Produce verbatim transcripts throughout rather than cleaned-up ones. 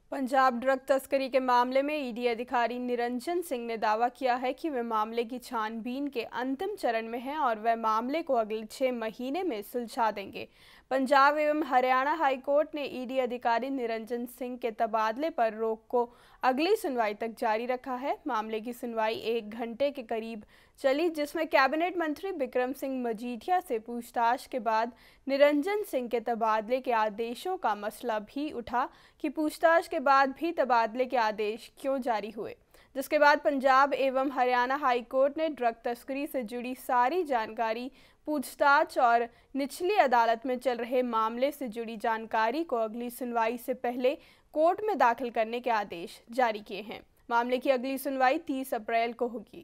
Punjab drug तस्करी के मामले में ईडी अधिकारी निरंजन सिंह ने दावा किया है कि वे मामले की छानबीन के अंतिम चरण में हैं और वह मामले को अगले छह महीने में सुलझा देंगे। पंजाब एवं हरियाणा हाईकोर्ट ने ईडी अधिकारी निरंजन सिंह के तबादले पर रोक को अगली सुनवाई तक जारी रखा है। मामले की सुनवाई एक घंटे के करीब चली, जिसमें कैबिनेट मंत्री बिक्रम सिंह मजीठिया से पूछताछ के बाद निरंजन सिंह के तबादले के आदेशों का मसला भी उठा कि पूछताछ के बाद भी तबादले के आदेश क्यों जारी हुए, जिसके बाद पंजाब एवं हरियाणा हाईकोर्ट ने ड्रग तस्करी से जुड़ी सारी जानकारी, पूछताछ और निचली अदालत में चल रहे मामले से जुड़ी जानकारी को अगली सुनवाई से पहले कोर्ट में दाखिल करने के आदेश जारी किए हैं। मामले की अगली सुनवाई तीस अप्रैल को होगी।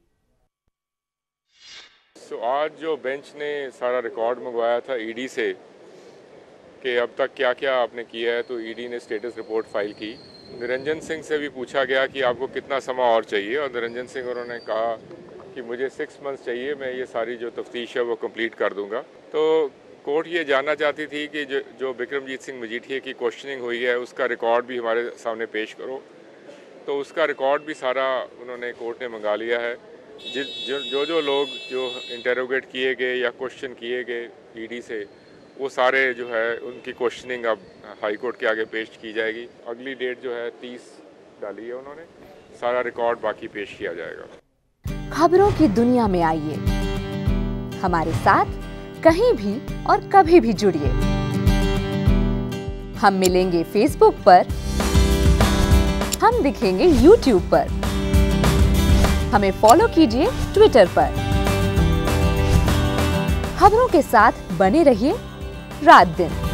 तो आज जो बेंच ने सारा रिकॉर्ड मंगवाया था ईडी से कि अब तक क्या क्या आपने किया है, तो ईडी ने स्टेटस रिपोर्ट फाइल की। निरंजन सिंह से भी पूछा गया कि आपको कितना समय और चाहिए, और निरंजन सिंह उन्होंने कहा कि मुझे सिक्स मंथ्स चाहिए, मैं ये सारी जो तफ्तीश है वो कंप्लीट कर दूंगा। तो कोर्ट ये जानना चाहती थी कि जो जो बिक्रमजीत सिंह मजीठिया की क्वेश्चनिंग हुई है उसका रिकॉर्ड भी हमारे सामने पेश करो। तो उसका रिकॉर्ड भी सारा उन्होंने कोर्ट ने मंगा लिया है। जिस जो जो जो लोग जो इंटेरोगेट किए गए या क्वेश्चन किए गए ईडी से, वो सारे जो है उनकी क्वेश्चनिंग अब हाई कोर्ट के आगे पेश की जाएगी। अगली डेट जो है तीस डाली है उन्होंने, सारा रिकॉर्ड बाकी पेश किया जाएगा। खबरों की दुनिया में आइए, हमारे साथ कहीं भी और कभी भी जुड़िए। हम मिलेंगे फेसबुक पर, हम दिखेंगे यूट्यूब पर, हमें फॉलो कीजिए ट्विटर पर। खबरों के साथ बने रहिए रात दिन।